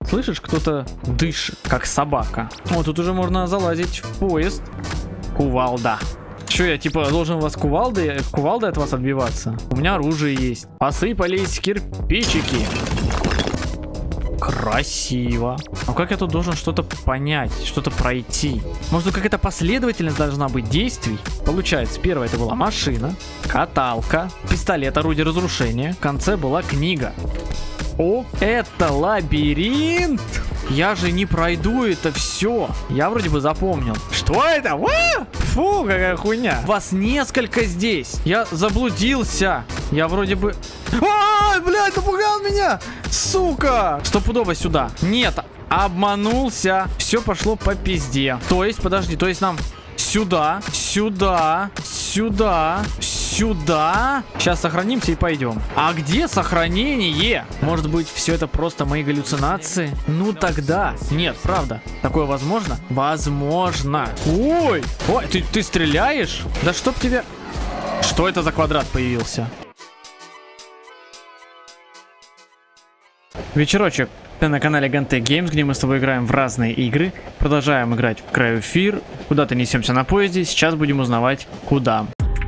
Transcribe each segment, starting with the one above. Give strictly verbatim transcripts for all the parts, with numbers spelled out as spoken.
Слышишь, кто-то дышит, как собака. О, тут уже можно залазить в поезд. Кувалда. Че, я типа должен вас кувалдой, кувалдой от вас отбиваться? У меня оружие есть. Посыпались кирпичики. Красиво. А как я тут должен что-то понять, что-то пройти? Может, какая-то последовательность должна быть действий? Получается, первое это была машина, каталка, пистолет, орудие разрушения. В конце была книга. О, это лабиринт! Я же не пройду это все. Я вроде бы запомнил. Что это? А! Фу, какая хуйня. Вас несколько здесь. Я заблудился. Я вроде бы... А, блядь, напугал меня! Сука! Стопудово сюда. Нет, обманулся. Все пошло по пизде. То есть, подожди, то есть нам сюда, сюда, сюда, сюда. Сейчас сохранимся и пойдем. А где сохранение? Может быть, все это просто мои галлюцинации? Ну тогда. Нет, правда. Такое возможно? Возможно. Ой! Ой, ты, ты стреляешь? Да чтоб тебе... Что это за квадрат появился? Вечерочек. Ты на канале Ганте Геймс, где мы с тобой играем в разные игры. Продолжаем играть в Крайофир. Куда-то несемся на поезде. Сейчас будем узнавать, куда.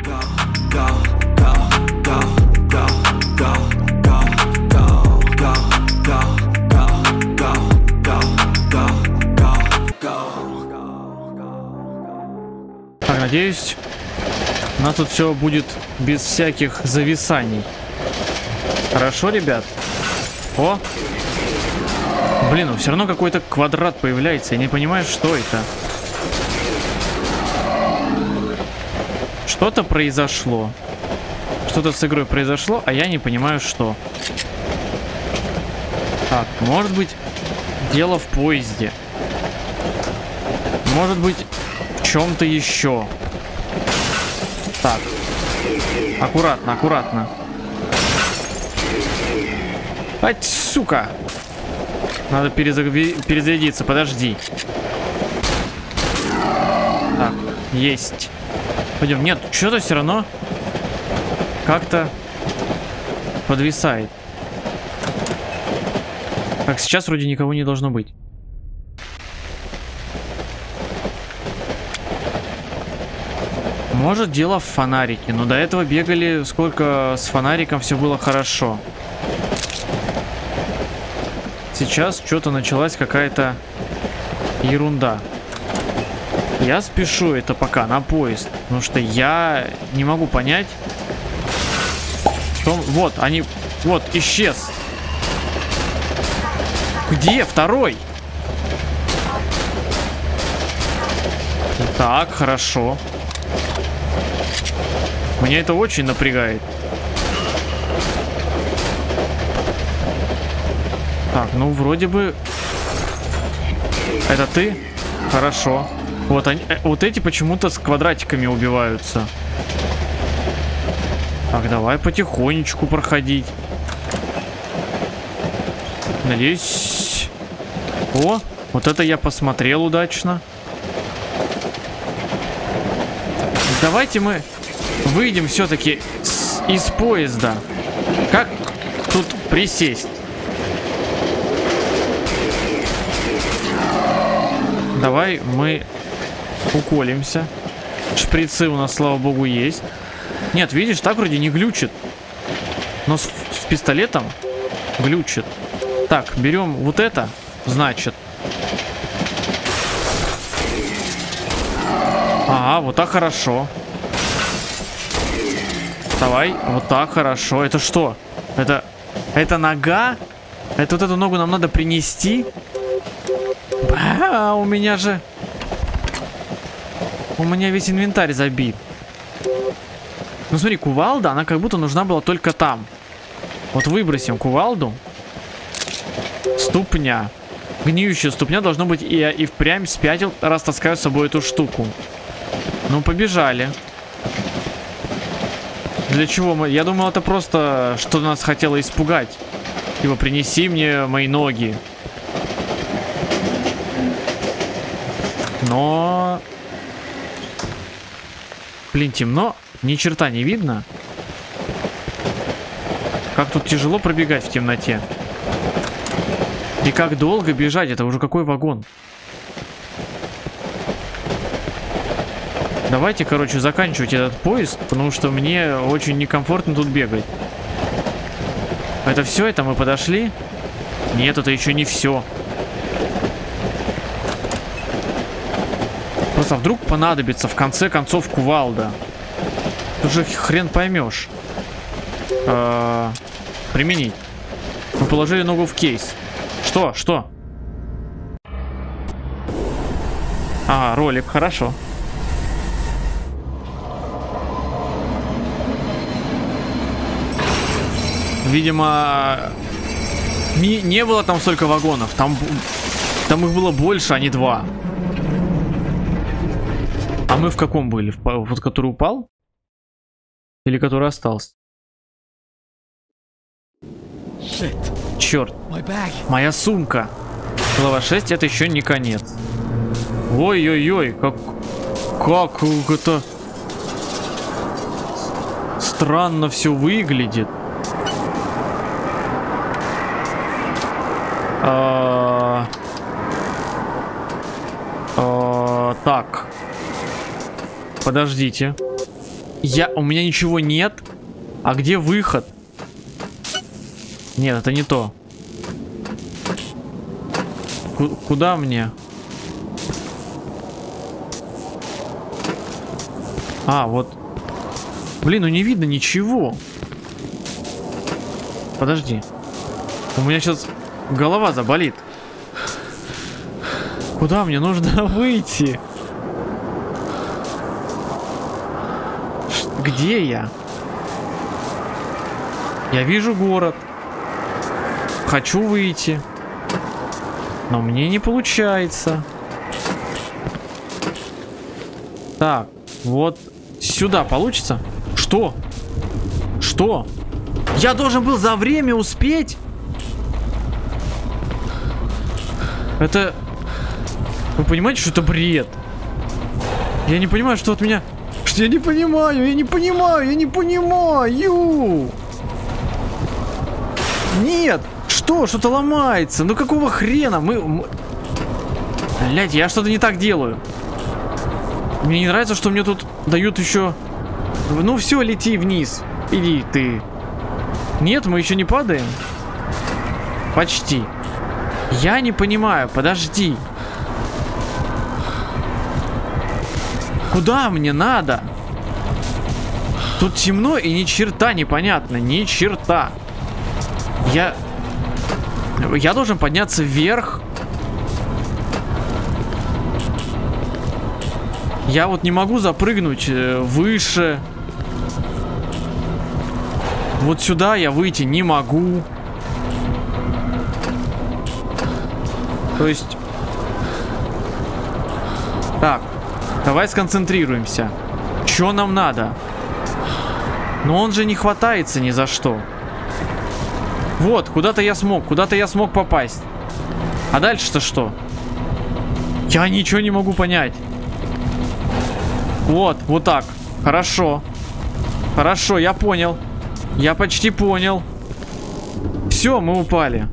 Так, надеюсь, у нас тут все будет без всяких зависаний. Хорошо, ребят? О! Блин, ну все равно какой-то квадрат появляется. Я не понимаю, что это. Что-то произошло. Что-то с игрой произошло, а я не понимаю, что. Так, может быть, дело в поезде. Может быть, в чем-то еще. Так. Аккуратно, аккуратно. Ай, сука! Надо перезагви... перезарядиться, подожди. Так, есть. Пойдем. Нет, что-то все равно как-то подвисает. Так, сейчас вроде никого не должно быть. Может, дело в фонарике, но до этого бегали, сколько с фонариком все было хорошо. Сейчас что-то началась какая-то ерунда. Я спешу это пока на поезд, потому что я не могу понять, что... Вот, они... Вот, исчез. Где второй? Так, хорошо. Меня это очень напрягает. Так, ну вроде бы... Это ты? Хорошо. Вот они, вот эти почему-то с квадратиками убиваются. Так, давай потихонечку проходить. Надеюсь... О, вот это я посмотрел удачно. Давайте мы выйдем все-таки из поезда. Как тут присесть? Давай мы уколемся. Шприцы у нас, слава богу, есть. Нет, видишь, так вроде не глючит. Но с, с пистолетом глючит. Так, берем вот это, значит. Ага, вот так хорошо. Давай, вот так хорошо. Это что? Это, это нога? Это вот эту ногу нам надо принести? А, у меня же... У меня весь инвентарь забит. Ну смотри, кувалда, она как будто нужна была только там. Вот выбросим кувалду. Ступня. Гниющая ступня должно быть, и я и впрямь спятил, раз таскаю с собой эту штуку. Ну, побежали. Для чего мы... Я думал, это просто что нас хотело испугать. Типа, принеси мне мои ноги. Но... Блин, темно. Ни черта не видно. Как тут тяжело пробегать в темноте. И как долго бежать? Это уже какой вагон? Давайте, короче, заканчивать этот поезд, потому что мне очень некомфортно тут бегать. Это все? Это мы подошли? Нет, это еще не все. Просто вдруг понадобится в конце концов кувалда. Тут же хрен поймешь. А, применить. Мы положили ногу в кейс. Что? Что? А, ролик, хорошо. Видимо, не, не было там столько вагонов. Там, там их было больше, а не два. А мы в каком были? В, вот который упал? Или который остался? Shit. Черт. Моя сумка. Глава шесть, это еще не конец. Ой-ой-ой, как... Как это... Странно все выглядит. А... А... Так. Подождите. Я... У меня ничего нет. А где выход? Нет, это не то. Ку- куда мне? А, вот. Блин, ну не видно ничего. Подожди. У меня сейчас голова заболит. Куда мне нужно выйти? Ш- где я? Я вижу город. Хочу выйти. Но мне не получается. Так, вот сюда получится? Что? Что? Я должен был за время успеть? Это... Вы понимаете, что это бред? Я не понимаю, что от меня... Что я не понимаю, я не понимаю, я не понимаю. Нет! Что? Что-то ломается. Ну какого хрена? Мы... мы... Блядь, я что-то не так делаю. Мне не нравится, что мне тут дают еще... Ну все, лети вниз. Иди ты. Нет, мы еще не падаем. Почти. Я не понимаю, подожди. Куда мне надо? Тут темно и ни черта непонятно. Ни черта. Я... Я должен подняться вверх. Я вот не могу запрыгнуть выше. Вот сюда я выйти не могу. То есть... Так, давай сконцентрируемся. Что нам надо? Но он же не хватается ни за что. Вот, куда-то я смог, куда-то я смог попасть. А дальше-то что? Я ничего не могу понять. Вот, вот так. Хорошо. Хорошо, я понял. Я почти понял. Все, мы упали.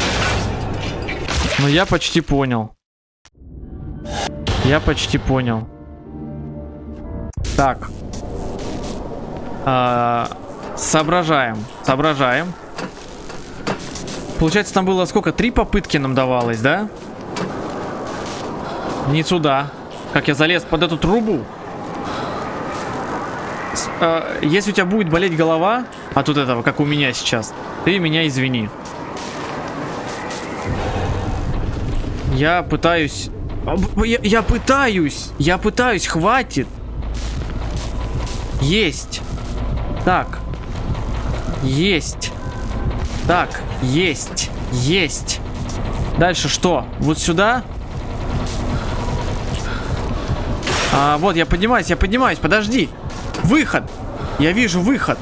Но я почти понял. Я почти понял. Так. А, соображаем. Соображаем. Получается, там было сколько? Три попытки нам давалось, да? Не сюда. Как я залез под эту трубу. С, э, если у тебя будет болеть голова от вот этого, как у меня сейчас, ты меня извини. Я пытаюсь... Я, я пытаюсь! Я пытаюсь! Хватит! Есть! Так. Есть! Так, есть, есть. Дальше что? Вот сюда? А, вот, я поднимаюсь, я поднимаюсь, подожди. Выход. Я вижу выход.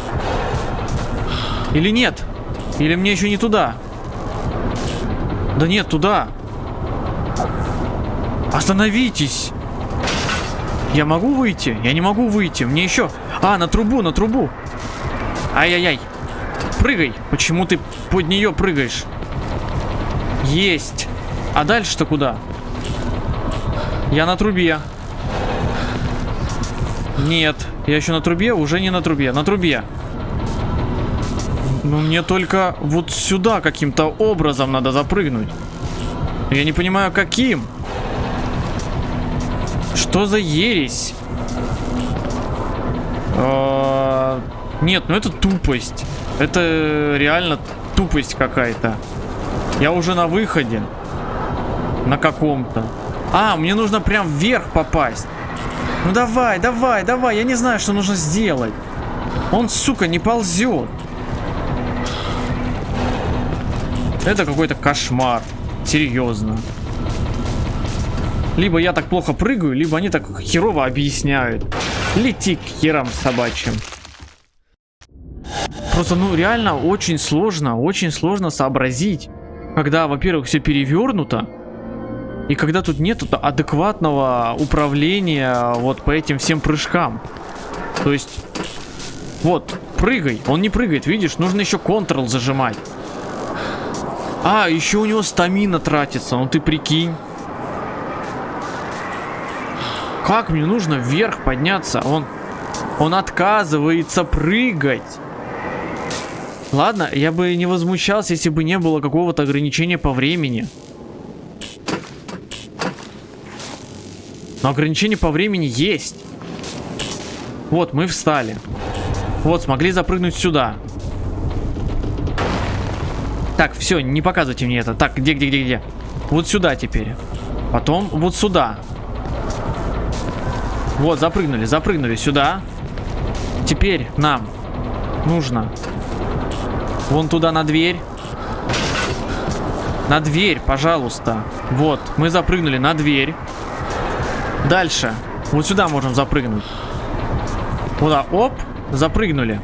Или нет? Или мне еще не туда? Да нет, туда. Остановитесь. Я могу выйти? Я не могу выйти. Мне еще... А, на трубу, на трубу. Ай-яй-яй. Прыгай. Почему ты под нее прыгаешь? Есть. А дальше-то куда? Я на трубе. Нет, я еще на трубе, уже не на трубе, на трубе. Ну мне только вот сюда каким-то образом надо запрыгнуть. Я не понимаю, каким. Что за ересь? А, нет, ну это тупость. Это реально тупость какая-то. Я уже на выходе. На каком-то. А, мне нужно прям вверх попасть. Ну давай, давай, давай. Я не знаю, что нужно сделать. Он, сука, не ползет. Это какой-то кошмар. Серьезно. Либо я так плохо прыгаю, либо они так херово объясняют. Лети к херам собачьим. Просто, ну, реально очень сложно, очень сложно сообразить. Когда, во-первых, все перевернуто. И когда тут нет адекватного управления вот по этим всем прыжкам. То есть, вот, прыгай. Он не прыгает, видишь? Нужно еще Ctrl зажимать. А, еще у него стамина тратится. Ну ты прикинь. Как мне нужно вверх подняться? Он, он отказывается прыгать. Ладно, я бы не возмущался, если бы не было какого-то ограничения по времени. Но ограничение по времени есть. Вот, мы встали. Вот, смогли запрыгнуть сюда. Так, все, не показывайте мне это. Так, где, где, где, где? Вот сюда теперь. Потом вот сюда. Вот, запрыгнули, запрыгнули сюда. Теперь нам нужно вон туда на дверь. На дверь, пожалуйста. Вот, мы запрыгнули на дверь. Дальше. Вот сюда можем запрыгнуть. Куда? Оп, запрыгнули.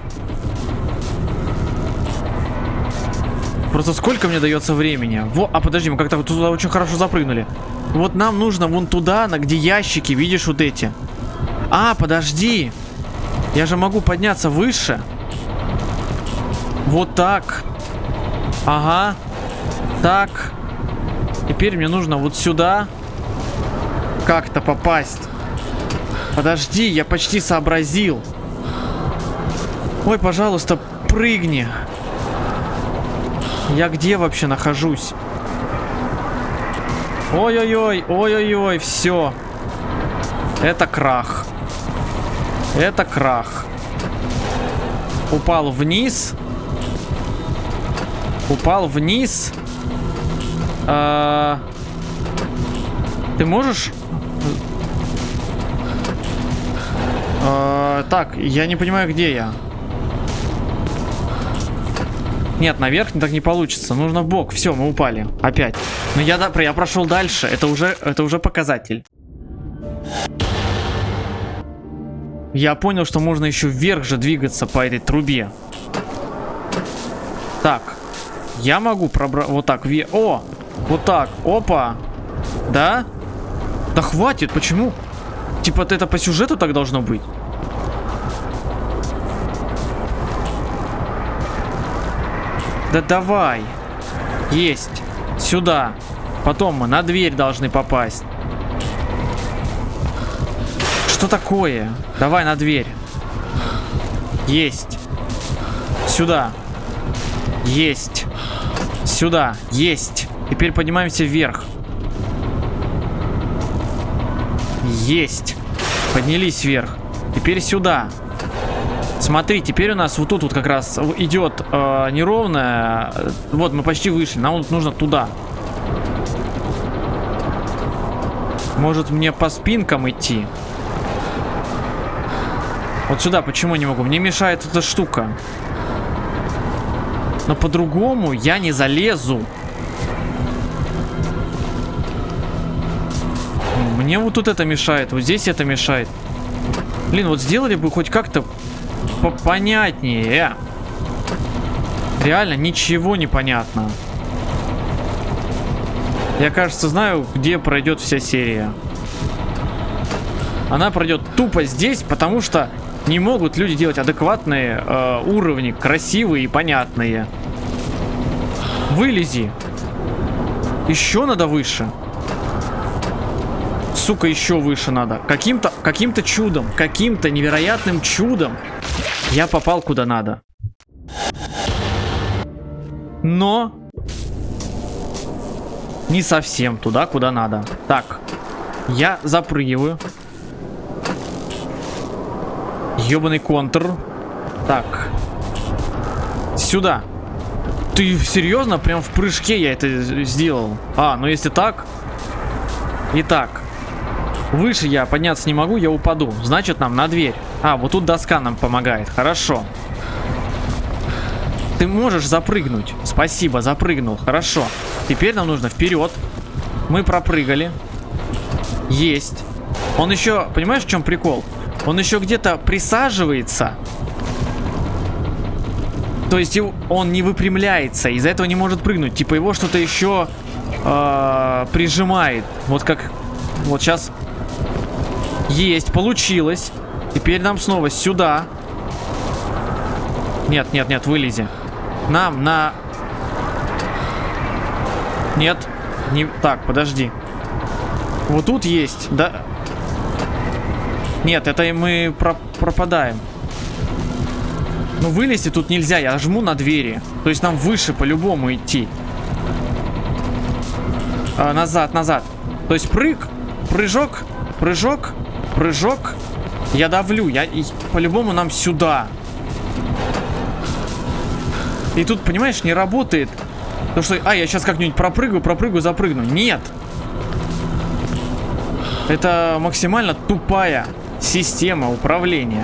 Просто сколько мне дается времени? Во, а подожди, мы как-то вот туда очень хорошо запрыгнули. Вот нам нужно вон туда, на где ящики, видишь, вот эти. А, подожди. Я же могу подняться выше. Вот так. Ага. Так. Теперь мне нужно вот сюда как-то попасть. Подожди, я почти сообразил. Ой, пожалуйста, прыгни. Я где вообще нахожусь? Ой-ой-ой, ой-ой-ой, все. Это крах. Это крах. Упал вниз. Упал вниз. А... Ты можешь... А... Так, я не понимаю, где я. Нет, наверх так не получится. Нужно в бок. Все, мы упали. Опять. Но я, да, я прошел дальше. Это уже, это уже показатель. Я понял, что можно еще вверх же двигаться по этой трубе. Так. Я могу пробрать... Вот так. Ве... О! Вот так. Опа. Да? Да хватит. Почему? Типа это по сюжету так должно быть? Да давай. Есть. Сюда. Потом мы на дверь должны попасть. Что такое? Давай на дверь. Есть. Сюда. Есть. Сюда. Есть. Теперь поднимаемся вверх. Есть. Поднялись вверх. Теперь сюда. Смотри, теперь у нас вот тут вот как раз идет э, неровная. Вот, мы почти вышли. Нам вот нужно туда. Может, мне по спинкам идти? Вот сюда почему не могу? Мне мешает эта штука. Но по-другому я не залезу. Мне вот тут это мешает. Вот здесь это мешает. Блин, вот сделали бы хоть как-то попонятнее. Реально ничего не понятно. Я, кажется, знаю, где пройдет вся серия. Она пройдет тупо здесь, потому что не могут люди делать адекватные э, уровни, красивые и понятные. Вылези. Еще надо выше. Сука, еще выше надо. Каким-то каким-то чудом, каким-то невероятным чудом я попал куда надо. Но не совсем туда, куда надо. Так, я запрыгиваю. Ёбаный контур. Так. Сюда. Ты серьезно? Прям в прыжке я это сделал. А, ну если так. Итак. Выше я подняться не могу, я упаду. Значит, нам на дверь. А, вот тут доска нам помогает. Хорошо. Ты можешь запрыгнуть. Спасибо, запрыгнул. Хорошо. Теперь нам нужно вперед. Мы пропрыгали. Есть. Он еще, понимаешь, в чем прикол? Он еще где-то присаживается. То есть он не выпрямляется, из-за этого не может прыгнуть. Типа его что-то еще э, прижимает. Вот как... Вот сейчас... Есть, получилось. Теперь нам снова сюда. Нет, нет, нет, вылези. Нам на... Нет. Не... Так, подожди. Вот тут есть, да? Нет, это мы про... пропадаем. Ну, вылезти тут нельзя, я жму на двери. То есть нам выше по-любому идти. А, назад, назад. То есть прыг, прыжок, прыжок, прыжок. Я давлю, я по-любому нам сюда. И тут, понимаешь, не работает. То, что, а, я сейчас как-нибудь пропрыгаю, пропрыгаю, запрыгну. Нет. Это максимально тупая система управления.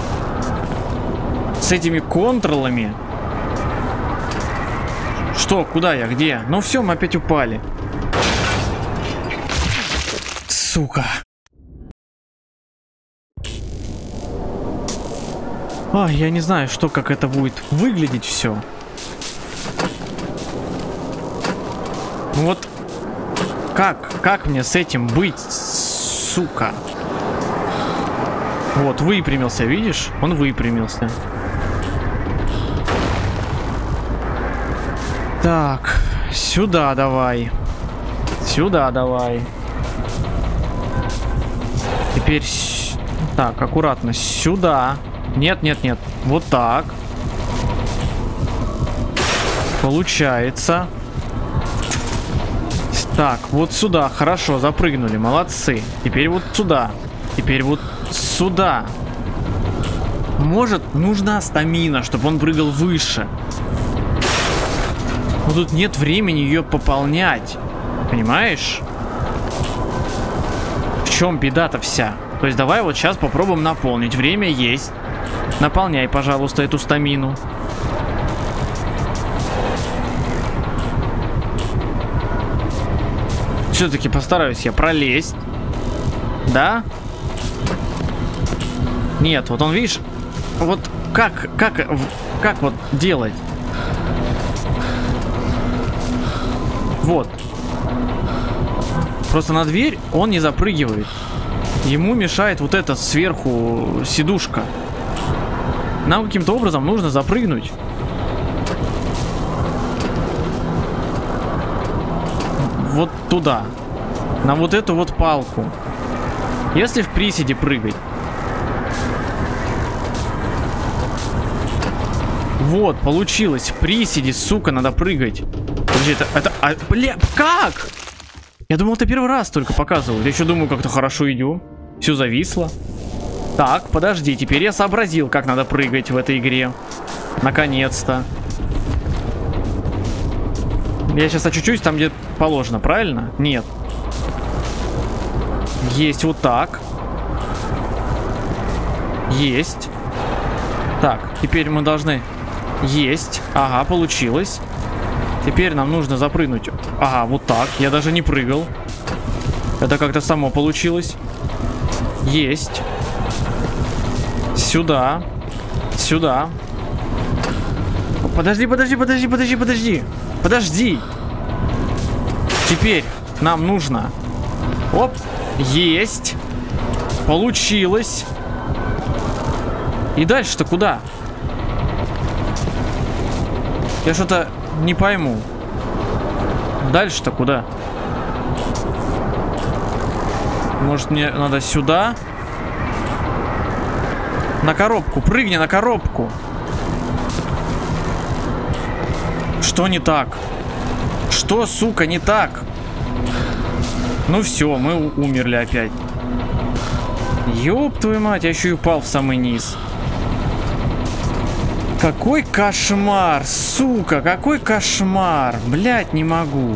С этими контролами. Что? Куда я? Где? Ну все, мы опять упали. Сука. Ой, я не знаю, что, как это будет выглядеть все. Ну вот. Как? Как мне с этим быть, сука? Вот, выпрямился, видишь? Он выпрямился. Так, сюда давай. Сюда давай. Теперь... Так, аккуратно. Сюда. Нет, нет, нет. Вот так. Получается. Так, вот сюда. Хорошо, запрыгнули. Молодцы. Теперь вот сюда. Теперь вот сюда. Может, нужна стамина, чтобы он прыгал выше. Но тут нет времени ее пополнять. Понимаешь? В чем беда-то вся? То есть давай вот сейчас попробуем наполнить. Время есть. Наполняй, пожалуйста, эту стамину. Все-таки постараюсь я пролезть. Да? Нет, вот он, видишь, вот как, как, как вот делать? Вот. Просто на дверь он не запрыгивает. Ему мешает вот эта сверху сидушка. Нам каким-то образом нужно запрыгнуть. Вот туда. На вот эту вот палку. Если в приседе прыгать. Вот, получилось. В приседе, сука, надо прыгать. Подожди, это... это а, бля, как? Я думал, это первый раз только показывают. Я еще думаю, как-то хорошо идем. Все зависло. Так, подожди, теперь я сообразил, как надо прыгать в этой игре. Наконец-то. Я сейчас очучусь там, где положено, правильно? Нет. Есть вот так. Есть. Так, теперь мы должны... Есть. Ага, получилось. Теперь нам нужно запрыгнуть. Ага, вот так. Я даже не прыгал. Это как-то само получилось. Есть. Сюда. Сюда. Подожди, подожди, подожди, подожди, подожди. Подожди. Теперь нам нужно... Оп. Есть. Получилось. И дальше-то куда? Я что-то не пойму. Дальше-то куда? Может, мне надо сюда? На коробку. Прыгни на коробку. Что не так? Что, сука, не так? Ну все, мы умерли опять. Ёб твою мать, я еще и упал в самый низ. Какой кошмар, сука, какой кошмар. Блять, не могу.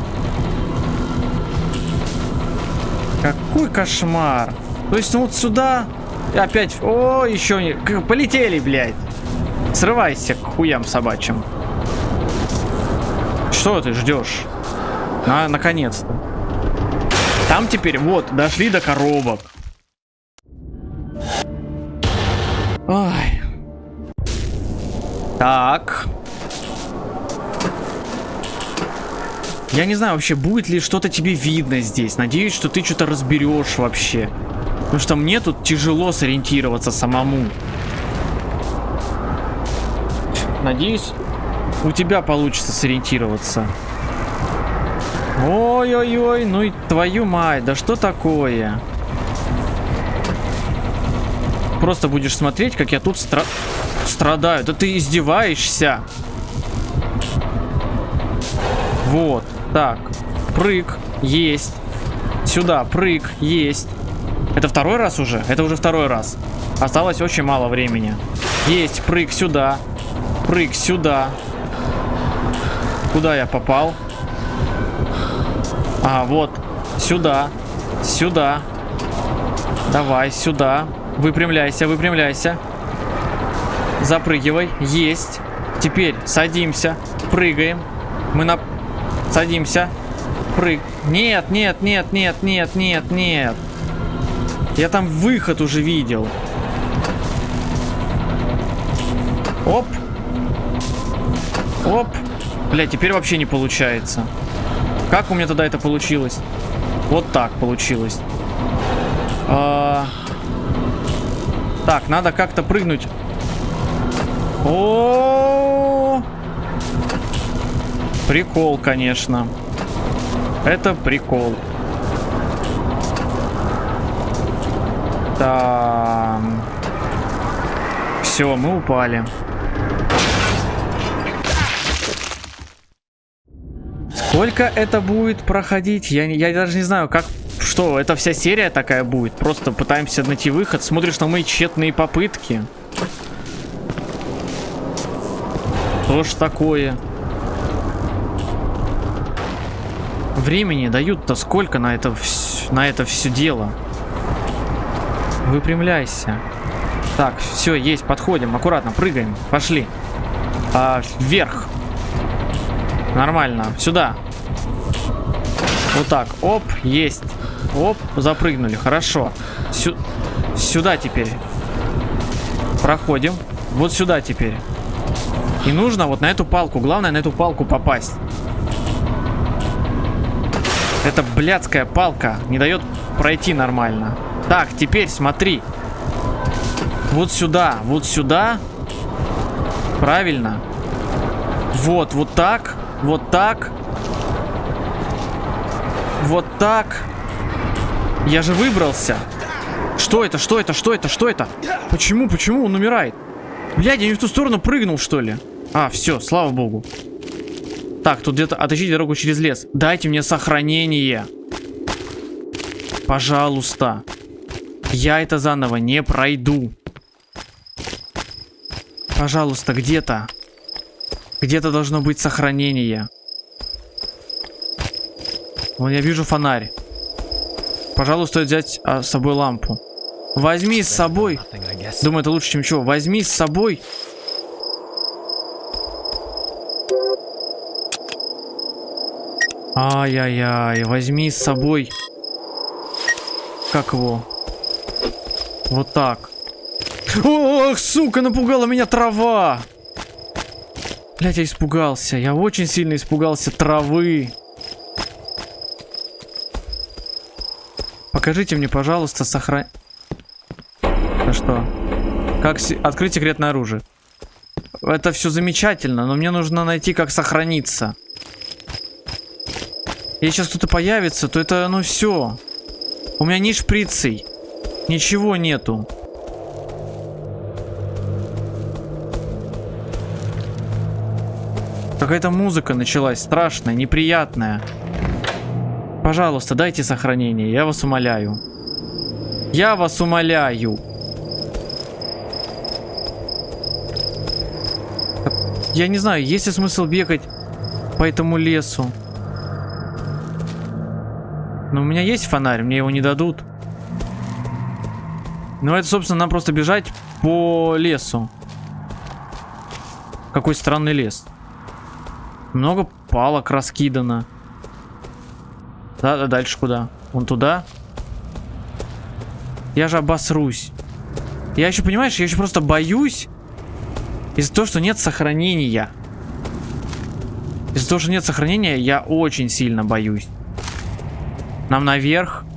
Какой кошмар. То есть, ну вот сюда. И опять. О, еще не. Полетели, блядь. Срывайся к хуям собачьим. Что ты ждешь? На, наконец-то. Там теперь, вот, дошли до коробок. Ой. Так. Я не знаю вообще, будет ли что-то тебе видно здесь. Надеюсь, что ты что-то разберешь вообще. Потому что мне тут тяжело сориентироваться самому. Надеюсь, у тебя получится сориентироваться. Ой-ой-ой, ну и твою мать, да что такое? Просто будешь смотреть, как я тут стра... страдаю. Да ты издеваешься. Вот, так. Прыг, есть. Сюда, прыг, есть. Это второй раз уже? Это уже второй раз. Осталось очень мало времени. Есть, прыг сюда. Прыг сюда. Куда я попал? А, вот. Сюда. Сюда. Давай, сюда. Выпрямляйся, выпрямляйся. Запрыгивай. Есть. Теперь садимся. Прыгаем. Мы на... Садимся. Прыг. Нет, нет, нет, нет, нет, нет, нет. Я там выход уже видел. Оп. Оп. Бля, теперь вообще не получается. Как у меня тогда это получилось? Вот так получилось. А... Так, надо как-то прыгнуть. О, прикол, конечно. Это прикол. Так. Все, мы упали. Сколько это будет проходить? Я, я даже не знаю, как... Что, это вся серия такая будет? Просто пытаемся найти выход. Смотришь на мои тщетные попытки. Что ж такое? Времени дают-то сколько на это, на это все дело? Выпрямляйся. Так, все, есть, подходим. Аккуратно, прыгаем. Пошли. А, вверх. Нормально. Сюда. Вот так. Оп, есть. Оп, запрыгнули. Хорошо. Сю сюда теперь. Проходим. Вот сюда теперь. И нужно вот на эту палку. Главное на эту палку попасть. Эта блядская палка не дает пройти нормально. Так, теперь смотри. Вот сюда. Вот сюда. Правильно. Вот, вот так. Вот так. Вот так. Я же выбрался. Что это? Что это? Что это? Что это? Почему? Почему он умирает? Блядь, я не в ту сторону прыгнул, что ли? А, все, слава богу. Так, тут где-то отыщите дорогу через лес. Дайте мне сохранение. Пожалуйста. Я это заново не пройду. Пожалуйста, где-то. Где-то должно быть сохранение. Вон я вижу фонарь. Пожалуй, стоит взять а, с собой лампу. Возьми с собой. Думаю, это лучше, чем чего. Возьми с собой. Ай-яй-яй. Возьми с собой. Как его? Вот так. Ох, сука, напугала меня трава. Блять, я испугался. Я очень сильно испугался травы. Покажите мне, пожалуйста, сохран... Да что? Как с... открыть секретное оружие? Это все замечательно, но мне нужно найти, как сохраниться. Если сейчас кто-то появится, то это, ну все. У меня ни шприцей. Ничего нету. Какая-то музыка началась страшная, неприятная. Пожалуйста, дайте сохранение, я вас умоляю. Я вас умоляю. Я не знаю, есть ли смысл бегать по этому лесу. Но у меня есть фонарь, мне его не дадут. Ну это, собственно, нам просто бежать по лесу. Какой странный лес. Много палок раскидано. Да, да, дальше куда? Вон туда. Я же обосрусь. Я еще, понимаешь, я еще просто боюсь. Из-за того, что нет сохранения. Из-за того, что нет сохранения, я очень сильно боюсь. Нам наверх.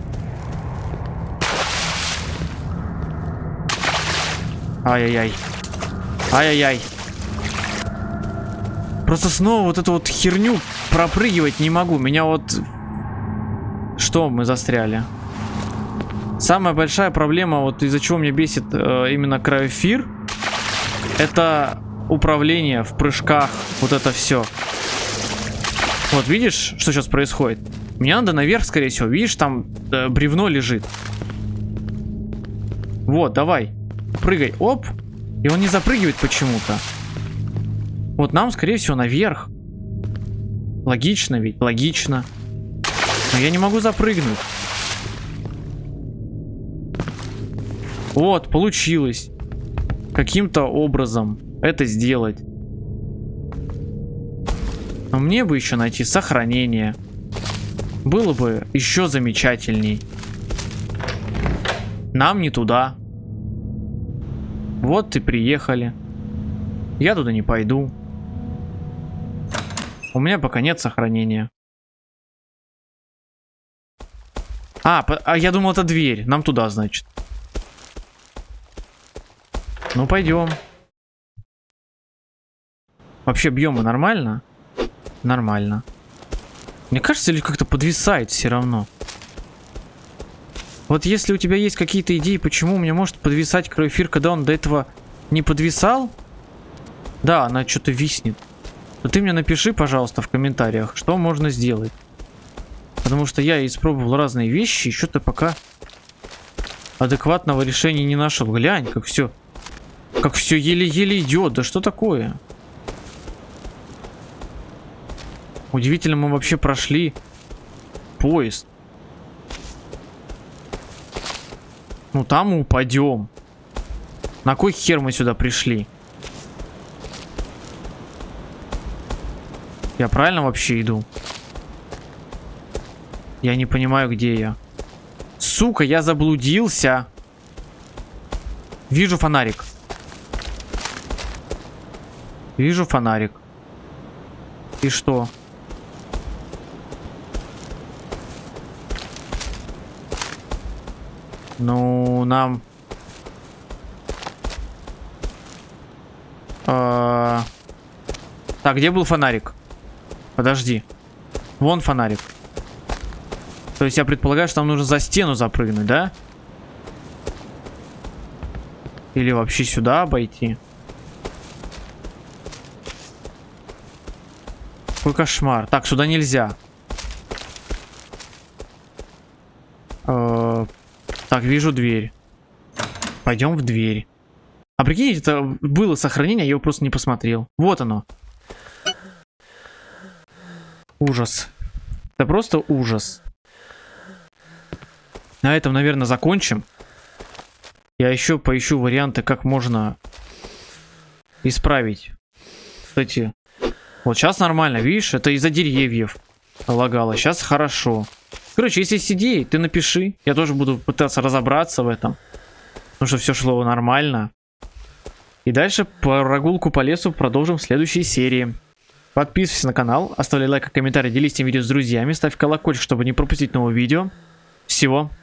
Ай-яй-яй. Ай-яй-яй. Просто снова вот эту вот херню пропрыгивать не могу. Меня вот... Что мы застряли? Самая большая проблема, вот из-за чего меня бесит э, именно Cryosphere, это управление в прыжках. Вот это все. Вот видишь, что сейчас происходит? Мне надо наверх, скорее всего. Видишь, там э, бревно лежит. Вот, давай. Прыгай. Оп. И он не запрыгивает почему-то. Вот нам, скорее всего, наверх. Логично ведь, логично. Но я не могу запрыгнуть. Вот, получилось. Каким-то образом это сделать. Но мне бы еще найти сохранение. Было бы еще замечательней. Нам не туда. Вот и приехали. Я туда не пойду. У меня пока нет сохранения. А, а я думал, это дверь. Нам туда, значит. Ну, пойдем. Вообще, биомы нормально? Нормально. Мне кажется, или как-то подвисает все равно. Вот если у тебя есть какие-то идеи, почему у меня может подвисать Cryosphere, когда он до этого не подвисал? Да, она что-то виснет. То ты мне напиши, пожалуйста, в комментариях, что можно сделать. Потому что я испробовал разные вещи, и что-то пока адекватного решения не нашел. Глянь, как все, как все еле-еле идет. Да что такое? Удивительно, мы вообще прошли поезд. Ну там мы упадем. На кой хер мы сюда пришли? Я правильно вообще иду? Я не понимаю, где я. Сука, я заблудился. Вижу фонарик. Вижу фонарик. И что? Ну, нам... А... Так, где был фонарик? Подожди. Вон фонарик. То есть я предполагаю, что нам нужно за стену запрыгнуть, да? Или вообще сюда обойти? Какой кошмар. Так, сюда нельзя. Э-э- так, вижу дверь. Пойдем в дверь. А прикиньте, это было сохранение, я его просто не посмотрел. Вот оно. Ужас. Это просто ужас. На этом, наверное, закончим. Я еще поищу варианты, как можно исправить эти. Вот сейчас нормально, видишь, это из-за деревьев лагало. Сейчас хорошо. Короче, если есть идеи, ты напиши. Я тоже буду пытаться разобраться в этом. Потому что все шло нормально. И дальше прогулку по лесу продолжим в следующей серии. Подписывайся на канал, оставляй лайк, комментарий, делись этим видео с друзьями, ставь колокольчик, чтобы не пропустить новые видео. Всего